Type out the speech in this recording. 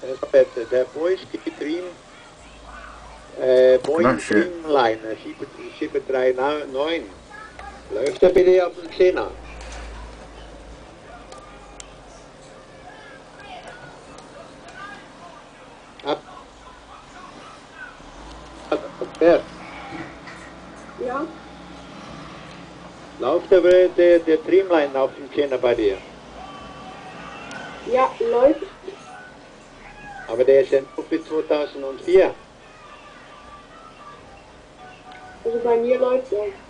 Der Boys Dream, Boeing Dreamliner 739. Läuft er bitte auf den 10er? Ja. Läuft der Dreamliner auf dem 10er bei dir? Ja, läuft. Aber der ist ja nur für 2004. Also bei mir läuft er.